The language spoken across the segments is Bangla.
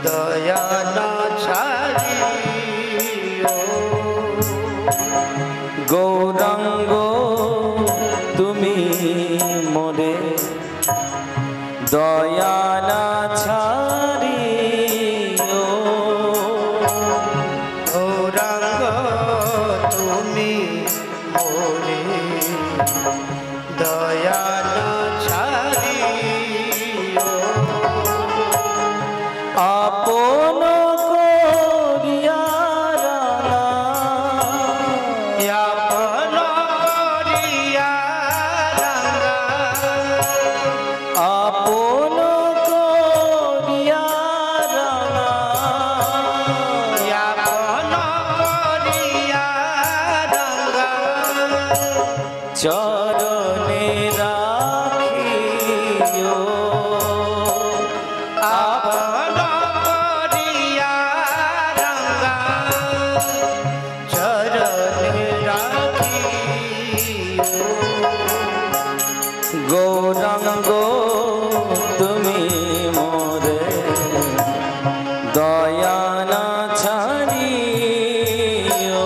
दया ना छाड़ियो गौरांग तुमी मोरे दया ना छाड़ियो गौरांग तुमी मोरे दया ना छाड़ियो आपन करिया राना आपन करिया राना आपन करिया राना आपन करिया राना चरणे राखियो आपन करिया राना चरणे राखियो गौरांग तुमी मोरे दया ना छाड़ियो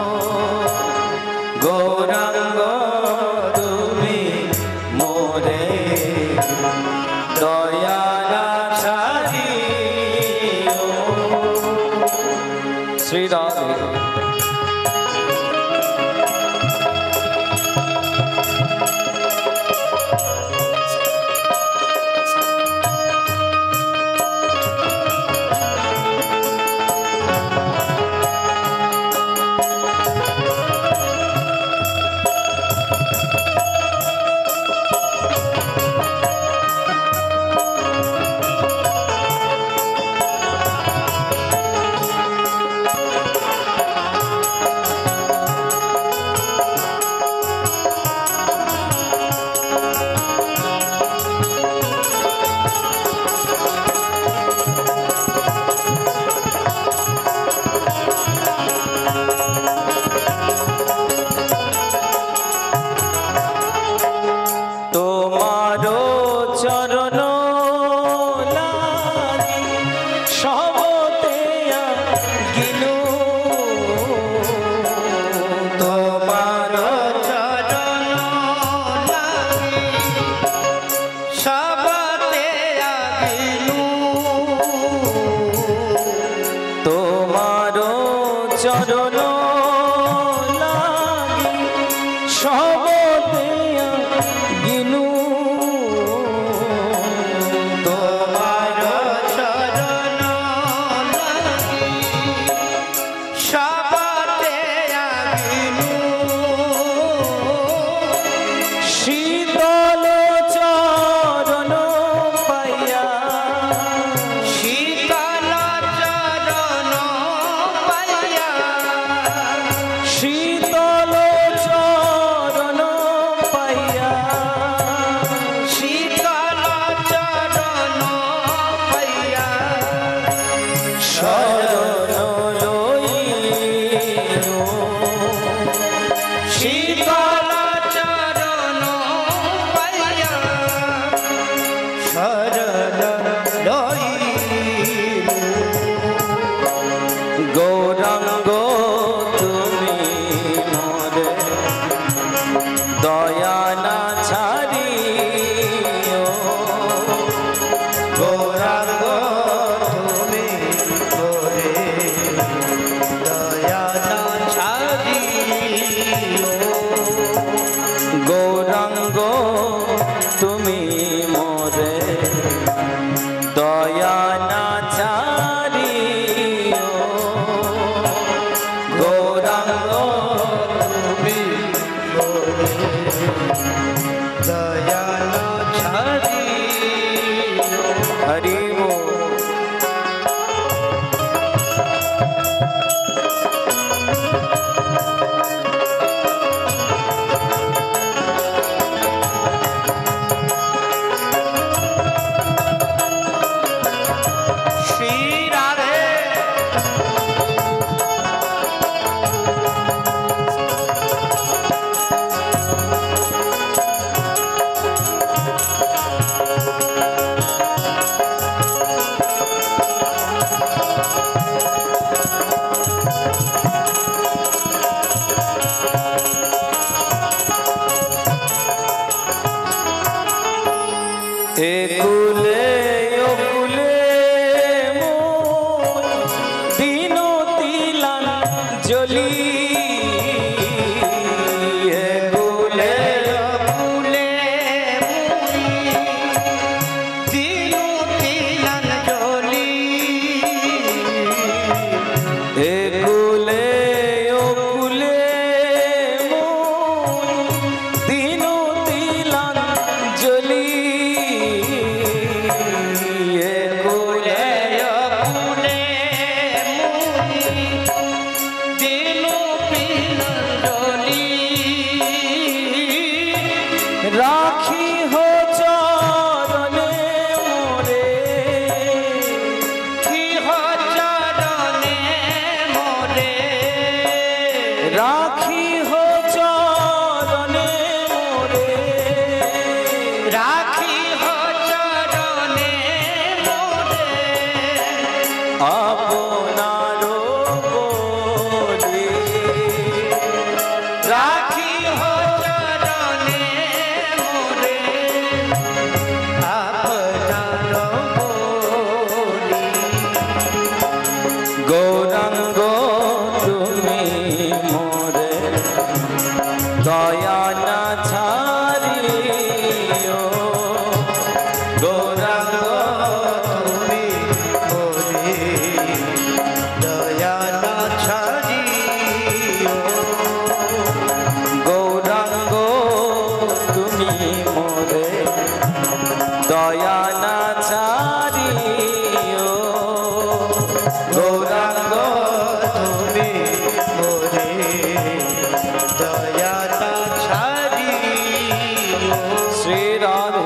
गौरांग तुमी मोरे दया ना छाड़ियो श्री राधे তোমারো চরণ লাগি সবতে গিলু তোমারো চরণ লাগি সবতে আগিলু তোমারো চরণ লাগি সবতে গিলু তোমারো চরণ লাগি সবতে আগিলু শীতল চরণ পাইয়া শীতল চরণ পাইয়া শীতল চরণ পাইয়া শীতল চরণ পাইয়া শরণ লইলু শীতল চরণ পাইয়া শরণ লইলু গৌরাঙ্গ তুমি মোরে দয়া না ছাড়িও গৌরাঙ্গ তুমি মোরে দয়া না ছাড়িও গৌরাঙ্গ তুমি মোরে দয়া না ছাড়িও গৌরাঙ্গ তুমি মোরে দয়া না ছাড়িও হরি বল। श्री राधे একুলে ওকুলে মোর দিনতি লাল জ্বলি একুলে ফুলে দিনু তিলান জলি একুলে ওকুলে মোর দিনতি লাল জ্বলি একুলে ফুলে দিনু তিলান জলি রাখি হো চরণে মোরে কি হচরণে মোরে রাখি হো চরণে মোরে রাখি হচরণে মোরে আপনার বলি রাখি হচরণে মোরে আপনার বলি গৌরাঙ্গ তুমি মোরে দয়া না ছাড়িও গৌরাঙ্গ তুমি মোরে দয়া না ছাড়িও গৌরাঙ্গ তুমি মোরে দয়া না ছাড়িও গৌরাঙ্গ তুমি মোরে দয়া না ছাড়িও শ্রী রাধে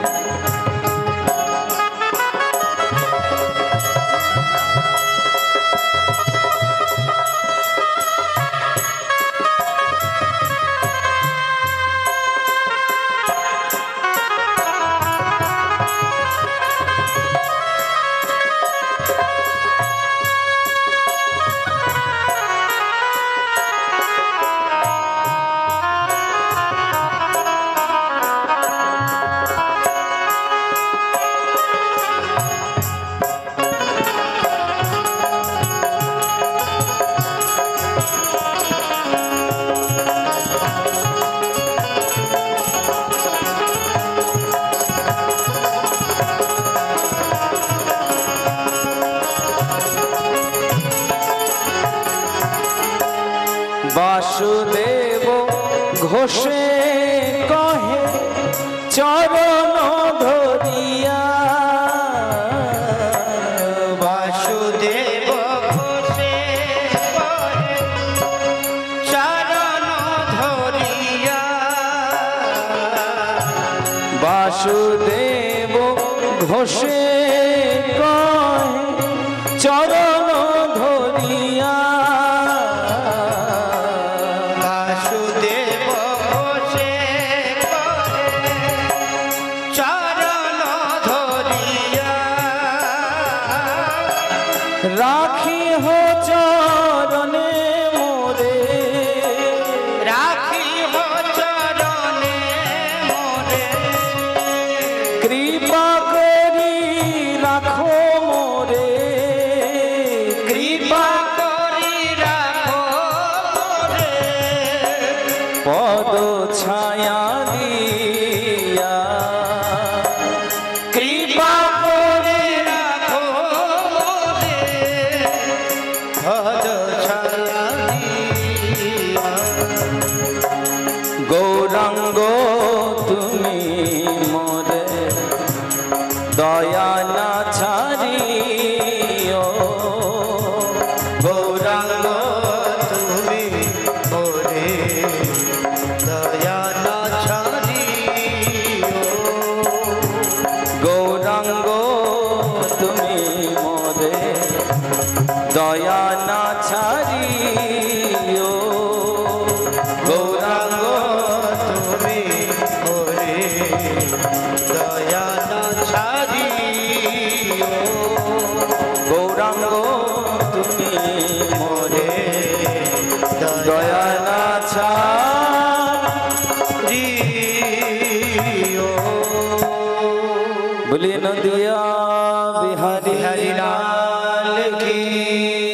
বাসুদেব ঘোষে কহে চরণ ধরিয়া বাসুদেব ঘোষে কহে চরণ ধরিয়া বাসুদেব ঘোষে কহে চরণ ধরিয়া বাসুদেব ঘোষে কহে চরণ ধরিয়া রাখি হো চরণে মোরে রাখি চরণে মোরে কৃপা করি রাখো মোরে কৃপা করি রাখো মোরে পদ ছায়া দিয়া কৃপা করে রাখো মোরে ভজ ছায়া দিয়া গৌরাঙ্গ তুমি মোরে দয়া না ছাড়িও গৌরাঙ্গ তুমি মোরে দয়া না ছাড়িও গৌরাঙ্গ তুমি মোরে দয়া না ছাড়িও গৌরাঙ্গ তুমি মোরে দয়া না ছাড়িও গৌরাঙ্গ তুমি মোরে দয়া না ছাড়িও ছাড়িও बोले नदिया बिहारी हरि लाल की